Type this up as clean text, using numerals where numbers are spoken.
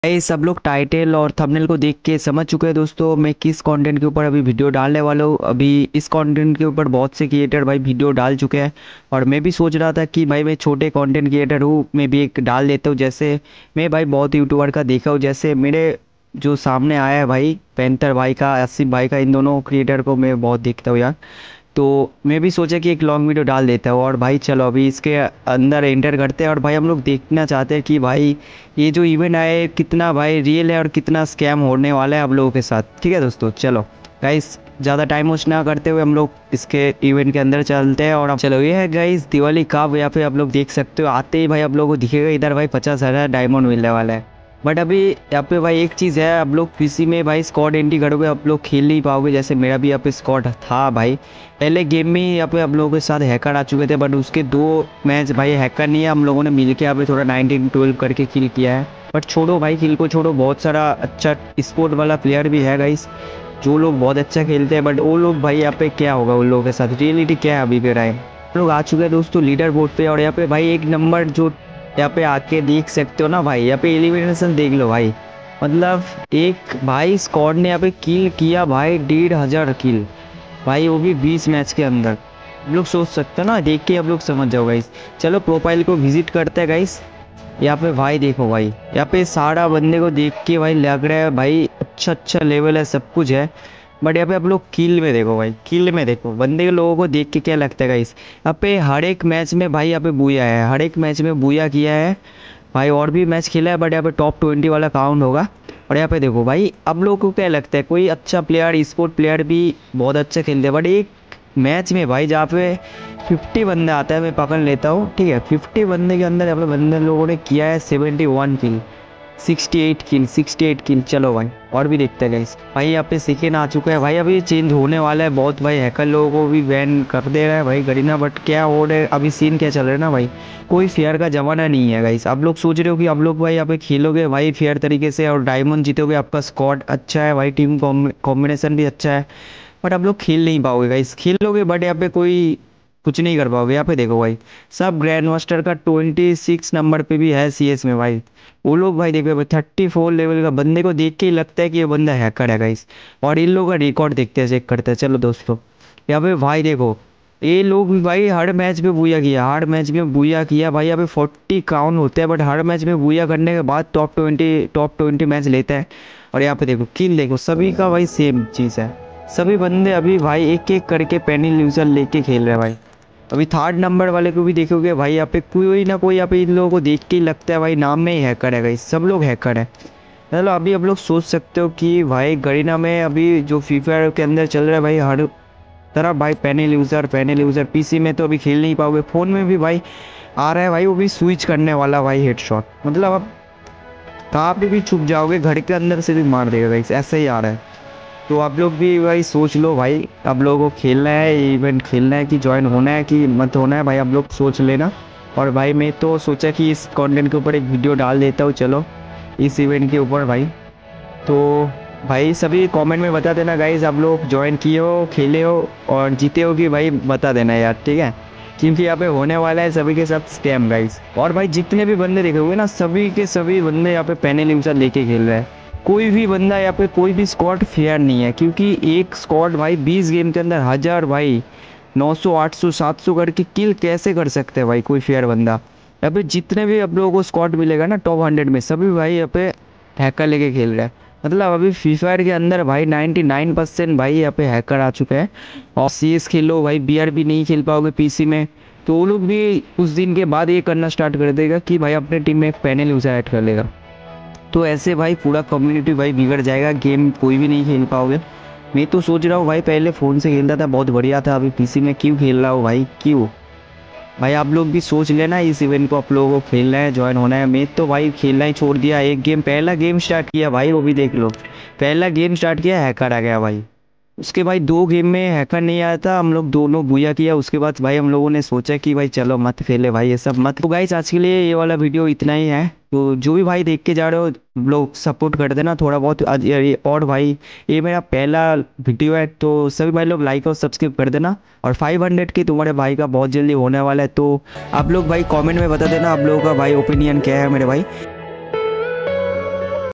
भाई सब लोग टाइटल और थंबनेल को देख के समझ चुके हैं दोस्तों मैं किस कंटेंट के ऊपर अभी वीडियो डालने वाला हूँ। अभी इस कंटेंट के ऊपर बहुत से क्रिएटर भाई वीडियो डाल चुके हैं और मैं भी सोच रहा था कि भाई मैं छोटे कंटेंट क्रिएटर हूँ, मैं भी एक डाल देता हूँ। जैसे मैं भाई बहुत यूट्यूबर का देखा हूँ, जैसे मेरे जो सामने आया है भाई पेंटर भाई का, आसिफ भाई का, इन दोनों क्रिएटर को मैं बहुत देखता हूँ यार। तो मैं भी सोचा कि एक लॉन्ग वीडियो डाल देता हूँ। और भाई चलो अभी इसके अंदर एंटर करते हैं और भाई हम लोग देखना चाहते हैं कि भाई ये जो इवेंट आए कितना भाई रियल है और कितना स्कैम होने वाला है आप लोगों के साथ। ठीक है दोस्तों, चलो गाइस ज़्यादा टाइम वेस्ट ना करते हुए हम लोग इसके इवेंट के अंदर चलते हैं। और अब चलो ये है गाइस दिवाली कप, यहाँ पे आप लोग देख सकते हो। आते ही भाई आप लोगों को दिखेगा इधर भाई 50,000 डायमंड मिलने वाला है। बट अभी यहाँ पे भाई एक चीज़ है, आप लोग पीसी में भाई स्क्वाड एंट्री करोगे आप लोग खेल नहीं पाओगे। जैसे मेरा भी यहाँ पे स्क्वाड था भाई, पहले गेम में ही यहाँ पे हम लोगों के साथ हैकर आ चुके थे, बट उसके 2 मैच भाई हैकर नहीं है, हम लोगों ने मिलके यहाँ पे थोड़ा 19-12 करके किल किया है। बट छोड़ो भाई, किल को छोड़ो, बहुत सारा अच्छा स्पोर्ट वाला प्लेयर भी है गाइस जो लोग बहुत अच्छा खेलते हैं। बट वो लोग भाई यहाँ पे क्या होगा उन लोगों के साथ, रियलिटी क्या है अभी के टाइम। लोग आ चुके हैं दोस्तों लीडर बोर्ड पे और यहाँ पे भाई एक नंबर जो यहाँ पे आके देख सकते हो ना भाई, यहाँ पे एलिमिनेशन देख लो भाई। मतलब एक भाई स्क्वाड ने यहाँ पे किल किया भाई 1,500 किल भाई, वो भी 20 मैच के अंदर। आप लोग सोच सकते हो ना, देख के आप लोग समझ जाओ गाइस। चलो प्रोफाइल को विजिट करते हैं गाइस। यहाँ पे भाई देखो भाई, यहाँ पे सारा बंदे को देख के भाई लग रहा है भाई अच्छा अच्छा लेवल है, सब कुछ है। बट यहाँ पे आप लोग किल में देखो भाई, किल में देखो बंदे के लोगों को देख के क्या लगता है गाइस। यहाँ पे हर एक मैच में भाई यहाँ पे बूया है, हर एक मैच में बूया किया है भाई। और भी मैच खेला है बट यहाँ पे टॉप 20 वाला काउंट होगा। और यहाँ पे देखो भाई अब लोगों को क्या लगता है कोई अच्छा प्लेयर, स्पोर्ट प्लेयर भी बहुत अच्छा खेलते हैं, बट एक मैच में भाई जहाँ पे 50 बंदा आता है, मैं पकड़ लेता हूँ ठीक है, 50 बंदे के अंदर अपने बंदे लोगों ने किया है 71 किल, 68 किल। चलो भाई और भी देखते हैं गाइस। भाई यहाँ पे सेकेंड आ चुका है भाई, अभी चेंज होने वाला है बहुत भाई, हैकर लोगों को भी बैन कर दे रहा है भाई गरीना। बट क्या हो रहा है अभी, सीन क्या चल रहा है ना भाई, कोई फेयर का जमाना नहीं है गाइस। आप लोग सोच रहे हो कि आप लोग भाई यहाँ पे खेलोगे भाई फेयर तरीके से और डायमंड जीतोगे, आपका स्क्वाड अच्छा है भाई, टीम कॉम्बिनेशन भी अच्छा है, बट आप लोग खेल नहीं पाओगे गाइस। खेलोगे बट यहाँ पे कोई कुछ नहीं कर पाओगे। यहाँ पे देखो भाई सब ग्रैंड मास्टर का 26 नंबर पे भी है सीएस में भाई। वो लोग भाई देखो भाई 34 लेवल का बंदे को देख के ही लगता है कि ये बंदा हैकर है गाइस। और इन लोगों का रिकॉर्ड देखते हैं, चेक करते हैं। चलो दोस्तों यहाँ पे भाई देखो ये लोग भी भाई हर मैच में बूया किया, हर मैच में बूया किया भाई। यहाँ पे 40 काउंट होते हैं बट हर मैच में बूया करने के बाद टॉप 20 मैच लेता है। और यहाँ पे देखो किल देखो, सभी का भाई सेम चीज़ है। सभी बंदे अभी भाई एक एक करके पेनी यूजर लेके खेल रहे हैं भाई। अभी 3rd नंबर वाले को भी देखोगे भाई, यहाँ पे कोई ना कोई यहाँ पे इन लोगों को देख के ही लगता है भाई नाम में ही हैकर है भाई, सब लोग हैकर है। मतलब अभी आप लोग सोच सकते हो कि भाई गरीना में अभी जो फ्री फायर के अंदर चल रहा है भाई, हर तरफ भाई पैनल यूज़र। पीसी में तो अभी खेल नहीं पाओगे, फ़ोन में भी भाई आ रहा है भाई, वो भी स्विच करने वाला भाई हेडशॉट। मतलब आप कहाँ पे भी छुप जाओगे घर के अंदर से भी मार देगा भाई, ऐसा ही आ रहा है। तो आप लोग भी भाई सोच लो भाई, आप लोगों को खेलना है इवेंट, खेलना है कि ज्वाइन होना है कि मत होना है भाई, आप लोग सोच लेना। और भाई मैं तो सोचा कि इस कंटेंट के ऊपर एक वीडियो डाल देता हूँ, चलो इस इवेंट के ऊपर भाई। तो भाई सभी कमेंट में बता देना गाइज, आप लोग ज्वाइन किए हो, खेले हो और जीते हो कि भाई बता देना यार, ठीक है। क्योंकि यहाँ पे होने वाला है सभी के साथ स्कैम गाइज। और भाई जितने भी बंदे देखे हुए ना, सभी के सभी बंदे यहाँ पे पैनल यूजर लेके खेल रहे हैं। कोई भी बंदा यहाँ पे कोई भी स्क्वाड फेयर नहीं है, क्योंकि एक स्क्वाड भाई 20 गेम के अंदर 1000 भाई 900 800 700 करके किल कैसे कर सकते हैं भाई कोई फेयर बंदा। यहाँ पे जितने भी आप लोगों को स्क्वाड मिलेगा ना टॉप 100 में, सभी भाई यहाँ पे हैकर लेके खेल रहे हैं। मतलब अभी फ्री फायर के अंदर भाई 99% भाई यहाँ पे हैकर आ चुके हैं। और सीएस खेलो भाई, बीआर भी नहीं खेल पाओगे पीसी में, तो वो लोग भी कुछ दिन के बाद ये करना स्टार्ट कर देगा कि भाई अपने टीम में एक पैनल यूजर ऐड कर लेगा। तो ऐसे भाई पूरा कम्युनिटी भाई बिगड़ जाएगा, गेम कोई भी नहीं खेल पाओगे। मैं तो सोच रहा हूँ भाई पहले फ़ोन से खेलता था बहुत बढ़िया था, अभी पीसी में क्यों खेल रहा हूँ भाई, क्यों। भाई आप लोग भी सोच लेना, इस इवेंट को आप लोगों को खेलना है, ज्वाइन होना है। मैं तो भाई खेलना ही छोड़ दिया, एक गेम पहला गेम स्टार्ट किया भाई, वो भी देख लो पहला गेम स्टार्ट किया हैकर आ गया भाई। उसके भाई 2 गेम में हैकर नहीं आया था, हम लोग दोनों बुया किया। उसके बाद भाई हम लोगों ने सोचा कि भाई चलो मत खेले भाई ये सब मत। तो गाइस आज के लिए ये वाला वीडियो इतना ही है। तो जो भी भाई देख के जा रहे हो लोग सपोर्ट कर देना थोड़ा बहुत और भाई ये मेरा पहला वीडियो है, तो सभी भाई लोग लाइक और सब्सक्राइब कर देना। और 500 की तुम्हारे भाई का बहुत जल्दी होने वाला है, तो आप लोग भाई कमेंट में बता देना आप लोगों का भाई ओपिनियन क्या है मेरे भाई।